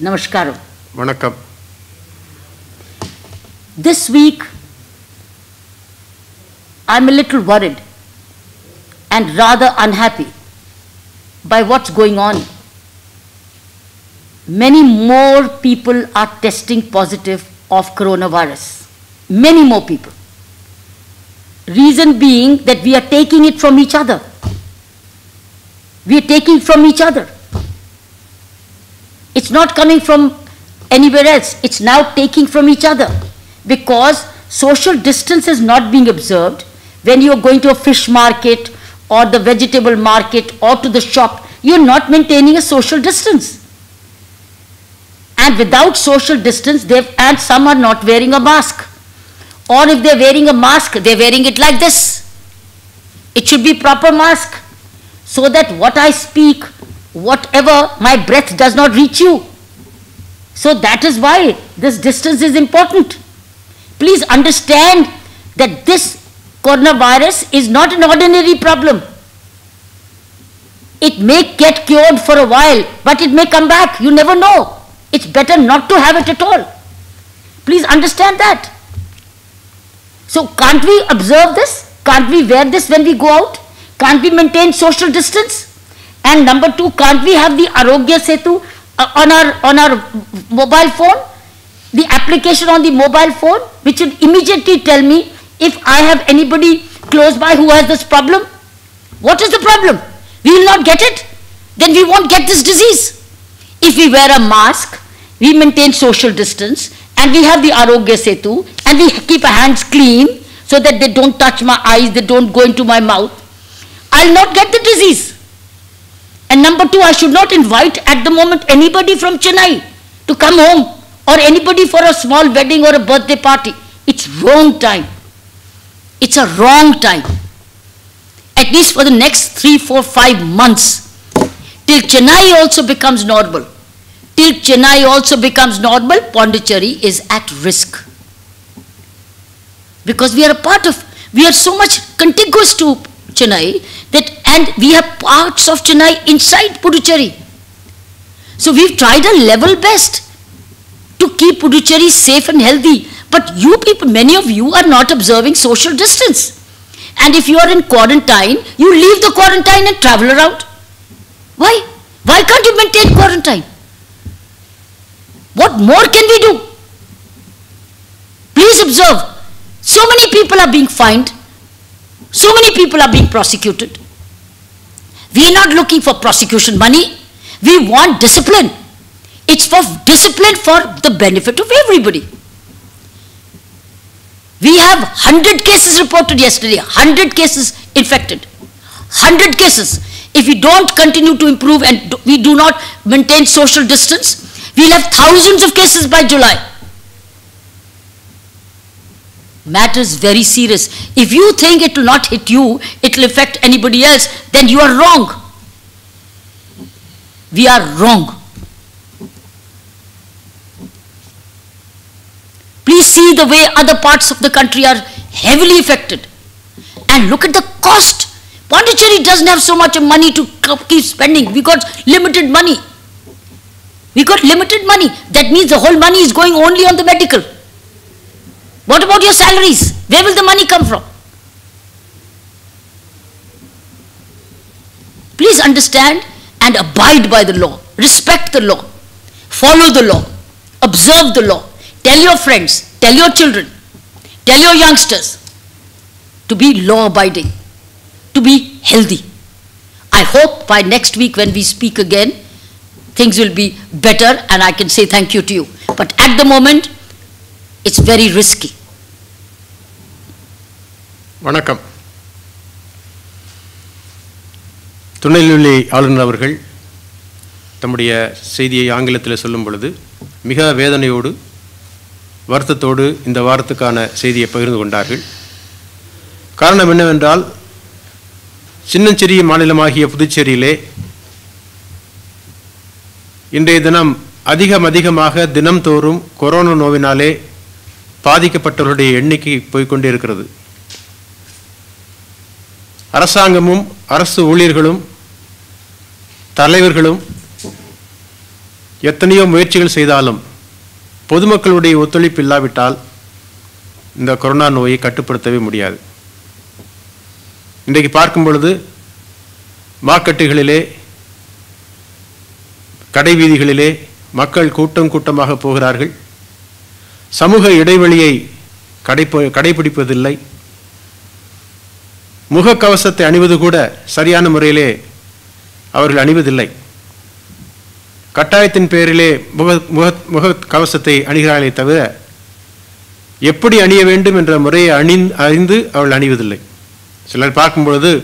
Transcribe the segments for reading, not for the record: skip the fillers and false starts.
Namaskaram. Vanakkam. This week, I'm a little worried and rather unhappy by what's going on. Many more people are testing positive of coronavirus. Many more people. Reason being that we are taking it from each other. We are taking from each other. It's not coming from anywhere else. It's now taking from each other. Because social distance is not being observed when you are going to a fish market or the vegetable market or to the shop. You are not maintaining a social distance. And without social distance, and some are not wearing a mask. Or if they are wearing a mask, they are wearing it like this. It should be proper mask, so that what I speak, whatever, my breath does not reach you. So that is why this distance is important. Please understand that this coronavirus is not an ordinary problem. It may get cured for a while, but it may come back. You never know. It's better not to have it at all. Please understand that. So can't we observe this? Can't we wear this when we go out? Can't we maintain social distance? And number two, can't we have the Arogya Setu on our mobile phone? The application on the mobile phone, which will immediately tell me if I have anybody close by who has this problem. What is the problem? We will not get it. Then we won't get this disease. If we wear a mask, we maintain social distance, and we have the Arogya Setu, and we keep our hands clean so that they don't touch my eyes, they don't go into my mouth, I'll not get the disease. And number two, I should not invite at the moment anybody from Chennai to come home, or anybody for a small wedding or a birthday party. It's wrong time. It's a wrong time. At least for the next 3, 4, 5 months, till Chennai also becomes normal. Till Chennai also becomes normal, Pondicherry is at risk. Because we are a part of, we are so much contiguous to Chennai that, and we have parts of Chennai inside Puducherry. So we've tried our level best to keep Puducherry safe and healthy. But you people, many of you are not observing social distance. And if you are in quarantine, you leave the quarantine and travel around. Why? Why can't you maintain quarantine? What more can we do? Please observe. So many people are being fined. So many people are being prosecuted. We are not looking for prosecution money. We want discipline. It's for discipline for the benefit of everybody. We have 100 cases reported yesterday. 100 cases infected. 100 cases. If we don't continue to improve and we do not maintain social distance, we'll have thousands of cases by July. Matter is very serious. If you think it will not hit you, it will affect anybody else, then you are wrong. We are wrong. Please see the way other parts of the country are heavily affected. And look at the cost. Pondicherry doesn't have so much money to keep spending. We got limited money. We got limited money. That means the whole money is going only on the medical. What about your salaries? Where will the money come from? Please understand and abide by the law. Respect the law. Follow the law. Observe the law. Tell your friends, tell your children, tell your youngsters to be law-abiding, to be healthy. I hope by next week when we speak again, things will be better and I can say thank you to you. But at the moment, it's very risky. Vanakkam. துணைநிலை ஆளுநர் அவர்கள் தம்முடைய செய்தியை ஆங்கிலத்தில் சொல்லும் பொழுது மிக வேதனையோடு வருத்தத்தோடு இந்த வாரத்துக்கான செய்தியை பகிர்ந்து கொண்டார்கள். காரணம் என்னவென்றால் சின்னஞ்சிறிய மாநிலமாகிய புதுச்சேரியிலே இன்றைய தினம் அதிகமாக தினம்தோறும் கொரோனா நோவினாலே பாதிக்கப்பட்டவர்களுடைய எண்ணிக்கை போய்கொண்டே இருக்கிறது. அரசாங்கமும் அரசு ஊழியர்களும் தலைவர்களும் எத்தனையோ முயற்சிகள் செய்தாலும் பொதுமக்களுடைய ஒத்துழைப்பு இல்லாவிட்டால் இந்த கொரோனா நோயை கட்டுப்படுத்தவே முடியாது. இன்றைக்கு பார்க்கும் பொழுது மார்க்கெட்டுகளிலே, கடை வீதிகளிலே மக்கள் கூட்டம் கூட்டமாக போகிறார்கள். சமூக இடைவெளியை கடைபிடிப்பதில்லை. முகக்கவசத்தை அணிவது கூட சரியான முறையிலே அவர்கள் அணிவதில்லை. கட்டாயத்தின் பேரிலே முகக்கவசத்தை அணிகிறார்களே தவிர எப்படி அணிய வேண்டும் என்ற முறையை அறிந்து அவர்கள் அணிவதில்லை. சிலர் பார்க்கும் பொழுது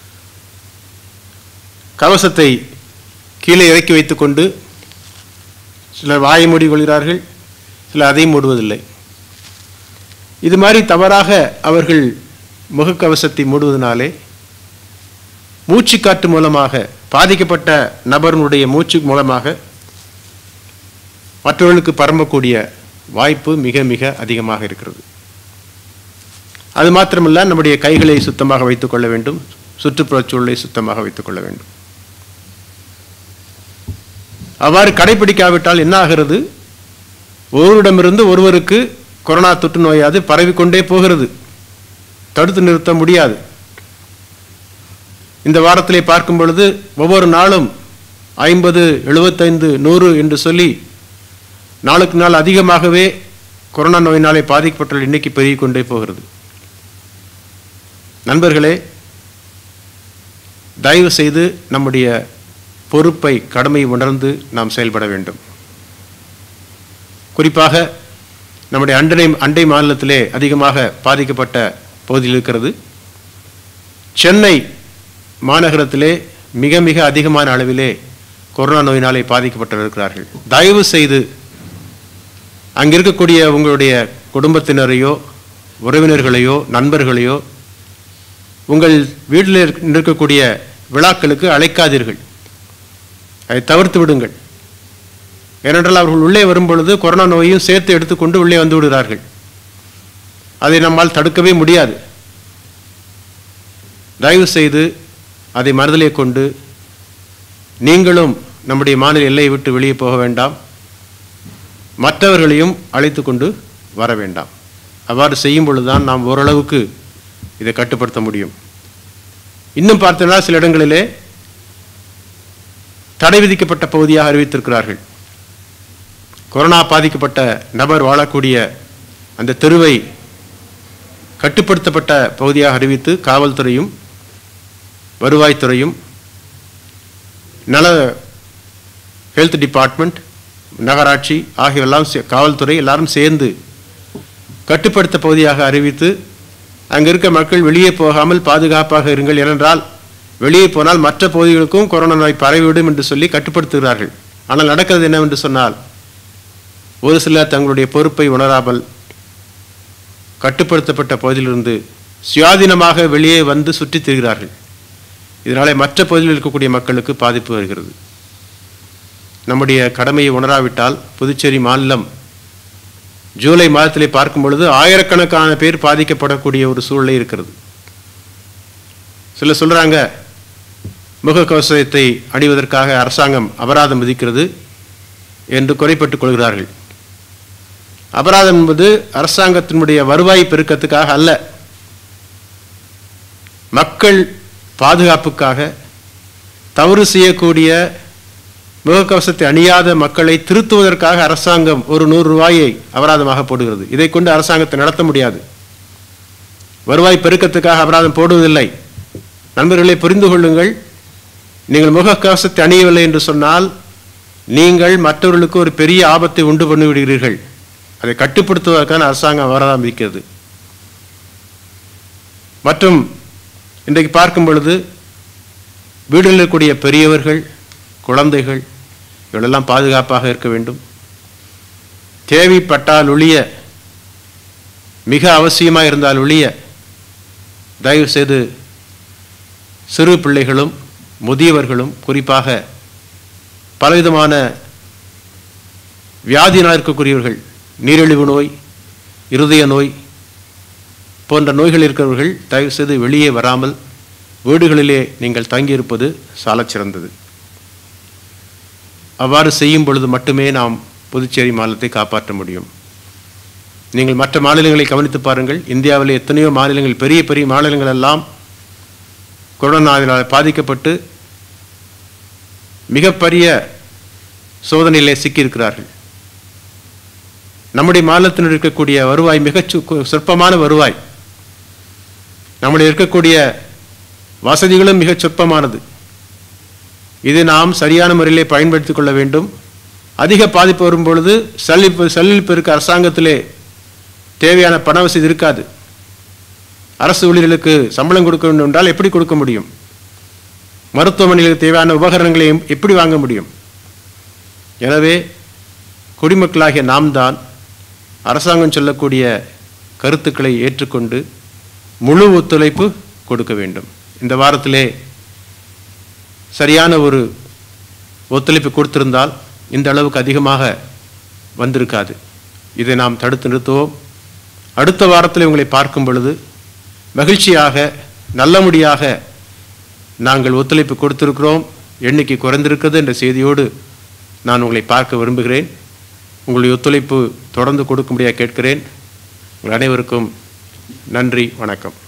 கவசத்தை கீழே இறக்கி வைத்துக்கொண்டு சிலர் வாயை மூடிக்கொள்கிறார்கள், சிலர் அதையும் மூடுவதில்லை. இது மாதிரி தவறாக அவர்கள் முகக்கவசத்தை மூடுவதனாலே மூச்சுக்காற்று மூலமாக, பாதிக்கப்பட்ட நபர்களுடைய மூச்சு மூலமாக மற்றவர்களுக்கு பரம்பக்கூடிய வாய்ப்பு மிக மிக அதிகமாக இருக்கிறது. அது மாத்திரமல்ல, நம்முடைய கைகளை சுத்தமாக வைத்துக் கொள்ள வேண்டும், சுற்றுப்புறச் சூழலை சுத்தமாக வைத்துக் கொள்ள வேண்டும். அவ்வாறு கடைபிடிக்காவிட்டால் என்ன ஆகிறது? ஒருவரிடமிருந்து ஒருவருக்கு கொரோனா தொற்று நோயாது பரவிக்கொண்டே போகிறது. தடுத்து நிறுத்த முடியாது. இந்த வாரத்திலே பார்க்கும் பொழுது ஒவ்வொரு நாளும் 50, 75, 100 என்று சொல்லி நாளுக்கு நாள் அதிகமாகவே கொரோனா நோயினாலே பாதிக்கப்பட்ட எண்ணிக்கை பெருகிக் கொண்டே போகிறது. நண்பர்களே, தயவு செய்து நம்முடைய பொறுப்பை, கடமையை உணர்ந்து நாம் செயல்பட வேண்டும். குறிப்பாக நம்முடைய அண்டை மாநிலத்திலே அதிகமாக பாதிக்கப்பட்ட பகுதியில் இருக்கிறது. சென்னை மாநகரத்திலே மிக மிக அதிகமான அளவிலே கொரோனா நோயினாலே பாதிக்கப்பட்டிருக்கிறார்கள். தயவு செய்து அங்கே இருக்கக்கூடிய உங்களுடைய குடும்பத்தினரையோ, உறவினர்களையோ, நண்பர்களையோ உங்கள் வீட்டில் இருக்கக்கூடிய விழாக்களுக்கு அழைக்காதீர்கள். அதை தவிர்த்து விடுங்கள். ஏனென்றால் அவர்கள் உள்ளே வரும்பொழுது கொரோனா நோயையும் சேர்த்து எடுத்துக்கொண்டு உள்ளே வந்து விடுகிறார்கள். அதை நம்மால் தடுக்கவே முடியாது. தயவு செய்து அதை மனதிலே கொண்டு நீங்களும் நம்முடைய மாநில எல்லையை விட்டு வெளியே போக வேண்டாம், மற்றவர்களையும் அழைத்து கொண்டு வர வேண்டாம். அவ்வாறு செய்யும் பொழுதுதான் நாம் ஓரளவுக்கு இதை கட்டுப்படுத்த முடியும். இன்னும் பார்த்தோம்னா சில இடங்களிலே தடை விதிக்கப்பட்ட பகுதியாக அறிவித்திருக்கிறார்கள். கொரோனா பாதிக்கப்பட்ட நபர் வாழக்கூடிய அந்த தெருவை கட்டுப்படுத்தப்பட்ட பகுதியாக அறிவித்து காவல்துறையும் வருவாய்த்துறையும் ஹெல்த் டிபார்ட்மெண்ட், நகராட்சி ஆகியவெல்லாம் காவல்துறை எல்லாரும் சேர்ந்து கட்டுப்படுத்த பகுதியாக அறிவித்து அங்கே இருக்க மக்கள் வெளியே போகாமல் பாதுகாப்பாக இருங்கள், ஏனென்றால் வெளியே போனால் மற்ற பகுதிகளுக்கும் கொரோனா நோய் பரவிவிடும் என்று சொல்லி கட்டுப்படுத்துகிறார்கள். ஆனால் நடக்கிறது என்னவென்று சொன்னால், ஒரு சிலர் தங்களுடைய பொறுப்பை உணராமல் கட்டுப்படுத்தப்பட்ட பகுதியிலிருந்து சுயாதீனமாக வெளியே வந்து சுற்றித் திரிகிறார்கள். இதனாலே மற்ற பகுதியில் இருக்கக்கூடிய மக்களுக்கு பாதிப்பு வருகிறது. நம்முடைய கடமையை உணராவிட்டால் புதுச்சேரி மாநிலம் ஜூலை மாதத்திலே பார்க்கும் பொழுது ஆயிரக்கணக்கான பேர் பாதிக்கப்படக்கூடிய ஒரு சூழ்நிலை இருக்கிறது. சிலர் சொல்றாங்க, முகக்கவசத்தை அணிவதற்காக அரசாங்கம் அபராதம் விதிக்கிறது என்று குறைப்பட்டுக் கொள்கிறார்கள். அபராதம் என்பது அரசாங்கத்தினுடைய வருவாய் பெருக்கத்துக்காக அல்ல, மக்கள் பாதுகாப்புக்காக தவறு செய்யக்கூடிய முகக்கவசத்தை அணியாத மக்களை திருத்துவதற்காக அரசாங்கம் ஒரு 100 ரூபாயை அபராதமாக போடுகிறது. இதை கொண்டு அரசாங்கத்தை நடத்த முடியாது. வருவாய் பெருக்கத்துக்காக அபராதம் போடுவதில்லை. நண்பர்களை புரிந்து கொள்ளுங்கள். நீங்கள் முகக்கவசத்தை அணியவில்லை என்று சொன்னால் நீங்கள் மற்றவர்களுக்கு ஒரு பெரிய ஆபத்தை உண்டு பண்ணிவிடுகிறீர்கள். அதை கட்டுப்படுத்துவதற்கான அரசாங்கம் அபராதம் விதிக்கிறது. மற்றும் இன்றைக்கு பார்க்கும் பொழுது வீடுகளில் இருக்கக்கூடிய பெரியவர்கள், குழந்தைகள் இவளெல்லாம் பாதுகாப்பாக இருக்க வேண்டும். தேவைப்பட்டால் ஒழிய, மிக அவசியமாக இருந்தால் ஒழிய தயவு செய்து சிறு பிள்ளைகளும் முதியவர்களும், குறிப்பாக பலவிதமான வியாதியினால் இருக்கக்கூடியவர்கள், நீரிழிவு நோய், இருதய நோய் போன்ற நோய்கள் இருக்கிறவர்கள் தயவு செய்து வெளியே வராமல் வீடுகளிலே நீங்கள் தங்கியிருப்பது சாலச் சிறந்தது. அவ்வாறு செய்யும் பொழுது மட்டுமே நாம் புதுச்சேரி மாநிலத்தை காப்பாற்ற முடியும். நீங்கள் மற்ற மாநிலங்களை கவனித்து பாருங்கள். இந்தியாவில் எத்தனையோ மாநிலங்கள், பெரிய பெரிய மாநிலங்கள் எல்லாம் கொரோனாவினால் பாதிக்கப்பட்டு மிகப்பெரிய சோதனையிலே சிக்கியிருக்கிறார்கள். நம்முடைய மாநிலத்தில் இருக்கக்கூடிய வருவாய் மிகச் சொற்பமான வருவாய், நம்முடைய இருக்கக்கூடிய வசதிகளும் மிகச் சொற்பமானது. இது நாம் சரியான முறையிலே பயன்படுத்திக் கொள்ள வேண்டும். அதிக பாதிப்பு வரும் பொழுது சல்லிப்பு இருக்க அரசாங்கத்திலே தேவையான பண வசதி இருக்காது. அரசு ஊழியர்களுக்கு சம்பளம் கொடுக்க வேண்டும் என்றால் எப்படி கொடுக்க முடியும்? மருத்துவமனைகளுக்கு தேவையான உபகரணங்களை எப்படி வாங்க முடியும்? எனவே குடிமக்களாகிய நாம் தான் அரசாங்கம் சொல்லக்கூடிய கருத்துக்களை ஏற்றுக்கொண்டு முழு ஒத்துழைப்பு கொடுக்க வேண்டும். இந்த வாரத்திலே சரியான ஒரு ஒத்துழைப்பு கொடுத்திருந்தால் இந்த அளவுக்கு அதிகமாக வந்திருக்காது. இதை நாம் தடுத்து நிறுத்துவோம். அடுத்த வாரத்தில் உங்களை பார்க்கும் பொழுது மகிழ்ச்சியாக நல்லபடியாக நாங்கள் ஒத்துழைப்பு கொடுத்திருக்கிறோம், எண்ணிக்கை குறைந்திருக்கிறது என்ற செய்தியோடு நான் உங்களை பார்க்க விரும்புகிறேன். உங்களுடைய ஒத்துழைப்பு தொடர்ந்து கொடுக்கும்படியாக கேட்கிறேன். உங்கள் அனைவருக்கும் நன்றி, வணக்கம்.